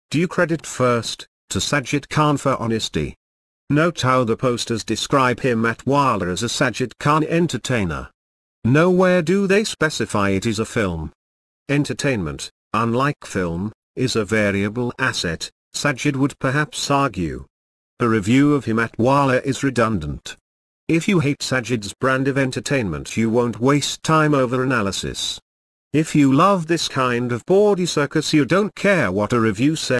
Due credit first to Sajid Khan for honesty. Note how the posters describe Himmatwala as a Sajid Khan entertainer. Nowhere do they specify it is a film. Entertainment, unlike film, is a variable asset, Sajid would perhaps argue. A review of Himmatwala is redundant. If you hate Sajid's brand of entertainment, you won't waste time over analysis. If you love this kind of bawdy circus, you don't care what a review says.